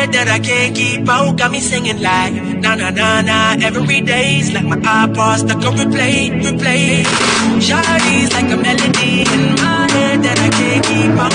head that I can't keep out. Got me singing like na na na na. Every day's like my iPod stuck on replay, replay. Shawty's like a melody in my head that I can't keep out.